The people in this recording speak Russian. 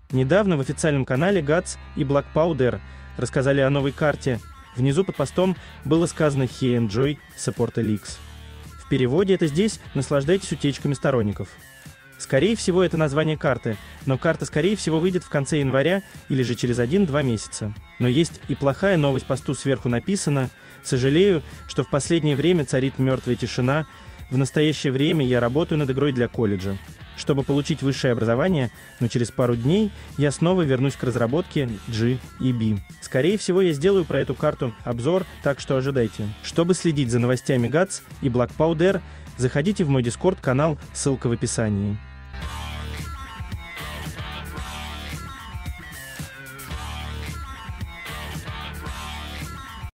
Недавно в официальном канале Guts и Black Powder рассказали о новой карте. Внизу под постом было сказано «Hey enjoy support Elix». В переводе это здесь «Наслаждайтесь утечками сторонников». Скорее всего, это название карты, но карта, скорее всего, выйдет в конце января или же через 1-2 месяца. Но есть и плохая новость, посту сверху написано: «Сожалею, что в последнее время царит мертвая тишина. В настоящее время я работаю над игрой для колледжа, чтобы получить высшее образование, но через пару дней я снова вернусь к разработке G и B. Скорее всего, я сделаю про эту карту обзор, так что ожидайте». Чтобы следить за новостями Guts и Black Powder, заходите в мой Discord-канал, ссылка в описании.